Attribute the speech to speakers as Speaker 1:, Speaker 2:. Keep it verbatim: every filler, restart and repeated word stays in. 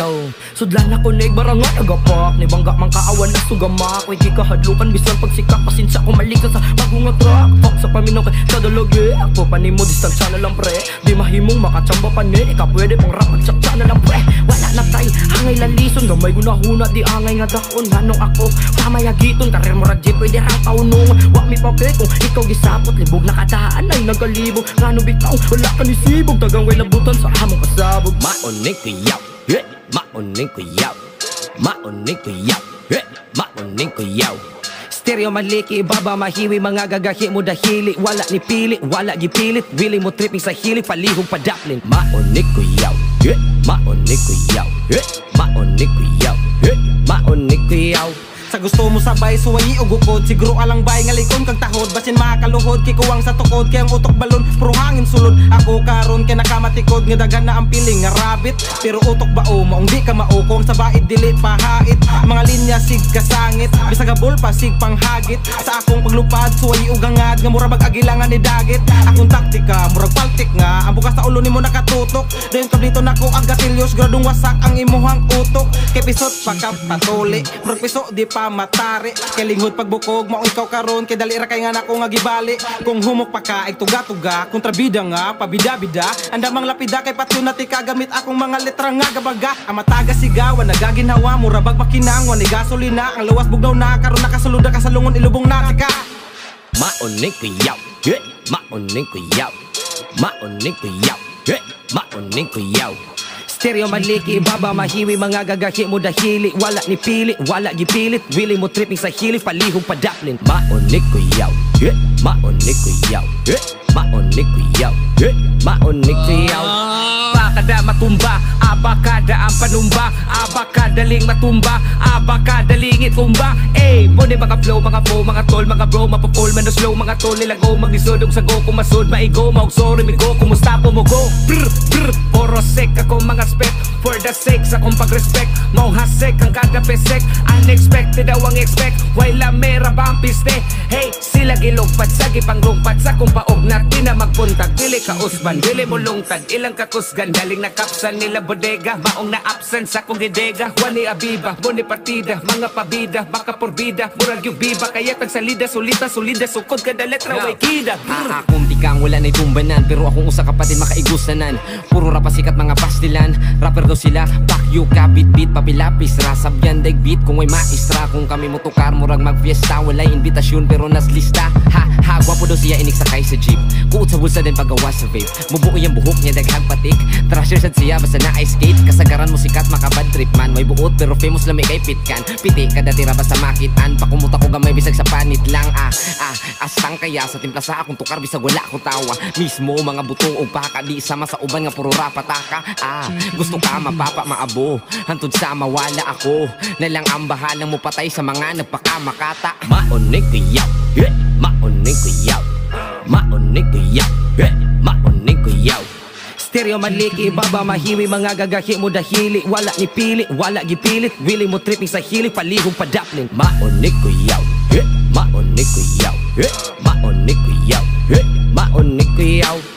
Speaker 1: kuyaw. Sudlan ako na barangay agapak, ni bangga mang kaawan na sugamak. Way di kahadlukan bisan pagsikap, pasensya ko malika sa bagong atrak. Fuck sa paminaw kay sa daloge, ako pa ni mo distansya na lang pre. Di mahimong makachamba pa ni, ika pwede pang rap at saksa na lang pre. Wala na tay, hangay lalison, gamay gunahuna di angay nga dakon. Nanong ako, pamayagiton, karir mo ragji pwede rang kaunong. Wak mi papet kung ikaw gisapot, libog na kataan ay nagkalibog. Ngano bitaw, wala ka ni sibog, tagang way labutan sa among kasabog.
Speaker 2: Maoning kuyaw, eh, maoning kuyaw, maoning kuyaw, eh, maoning kuyaw. Stereo maliki, baba mahiwi, mga gagahi mo dahili. Wala ni pili, wala gipilit, willing mo tripping sa hili, palihog padaplin. Maoning kuyaw, eh, maoning kuyaw, eh, maoning kuyaw, eh, maoning kuyaw.
Speaker 3: Sa gusto mo sabay, suwayi o gukod, siguro alang bay nga likon kag tahod. Basin makakaluhod, kikuwang sa tukod, kaya ang utok balon, puro hangin sulod. Ako karon kay nakamatikod, nga dagan na ang piling nga rabbit. Pero utok ba o, maong di ka maukom, sa bait dili pahait. Mga linya sig kasangit, bisag abol pa sig panghagit. Sa akong paglupad, suwayi o gangad, nga mura mag-agilangan ni dagit. Akong taktika, murag paltik nga, ang bukas sa ulo ni mo nakatutok. Dayon kablito nako ang gatilyos, gradong wasak ang imuhang utok. Kay pisot pagkapatuli, murag piso di pa matari, kay linghod pagbukog, mao ikaw karon, kay dali ra kay nga nako nga gibali. Kung humok pa ka, ay tuga-tuga, kontrabida nga, pabida-bida. Andamang lapida kay patyo na ti kagamit akong mga letra nga gabaga. Ang mataga sigawan, nagaginhawa, murabag makinangwan, ni gasolina, ang luwas bugnaw na, karon nakasaluda ka sa lungon, ilubong na tika.
Speaker 2: Maoning kuyaw, eh, maoning kuyaw, maoning kuyaw, eh, maoning kuyaw. Stereo maliki, baba mahiwi, mga gagahi mo dahili. Wala ni pili, wala gipilit, willing mo tripping sa hili, palihog padaplin. Maoning kuyaw, eh, maoning kuyaw, eh, maoning kuyaw, eh, maoning kuyaw. Abakada matumba, abakada ang panumba, abakadaling matumba, abakadaling itumba. Eh, bone mga flow, mga flow, mga tol, mga bro, mapapol, man slow, mga tol, nilago, magdisodog sa go, kumasod, maigo, maug sorry, migo, kumusta po mo go? Brr, brr, poro sek ako mga spec, for the sake sa kong pag-respect, mau hasek ang kada pesek, unexpected daw ang expect, wala mera ba ang piste? Hey, sila gilugpad sa gipanglungpad sa kong paog natin na magpuntag, dili ka usban, dili mo lungtad, ilang kakusgan, galing na kapsan nila bodega, maong na absent sa kong gidega, wani abiba, boni partida, mga pabida, makaporbida, murag yung biba, kaya tagsalida, sulita, solida, sukod kada letra, way kida.
Speaker 4: Ah, akong tikang wala na'y tumbanan, pero akong usa kapatid makaigusanan, puro rapa sikat mga pastilan, rapper daw sila, fuck you, kabit beat, papilapis, rasabyan, daig beat, kung may maestra, kung kami motukar, murag magfiesta, walay invitasyon, pero nas lista, ha, ha, gwapo daw siya inik sakay sa jeep, kuot sa bulsa din pagawa sa vape, mubuo yung buhok niya, daghang patik, trasher sad siya, basta na ice skate, kasagaran mo sikat, makabad trip man, may buot, pero famous lang may kay pitkan, piti, kada tira basta makitan, pakumuta ko gamay, bisag sa panit lang, ah, ah, asang kaya, sa timpla sa akong tukar, bisag wala akong tawa, mismo, mga butong o baka, di sama sa uban nga puro rapataka, ah, gusto ka mapapa maabo, hantod sa mawala ako, nalang ang bahalang mo patay sa mga nagpakamakata.
Speaker 2: Maoning kuyaw, eh, maoning kuyaw, maoning kuyaw, eh, maoning kuyaw. Stereo maliki, baba mahiwi, mga gagahi mo dahili. Wala ni pili, wala gipilit, willing mo tripping sa hili, palihog padaplin. Maoning kuyaw, eh, maoning kuyaw, eh, maoning kuyaw, eh, maoning kuyaw.